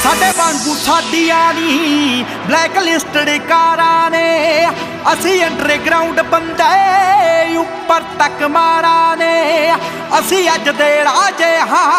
साडे वांगू साडियां नी black listed कारां ने, असी अंडरग्राउंड बंदे उपर तक मारा ने, असी अज दे राजे हाँ।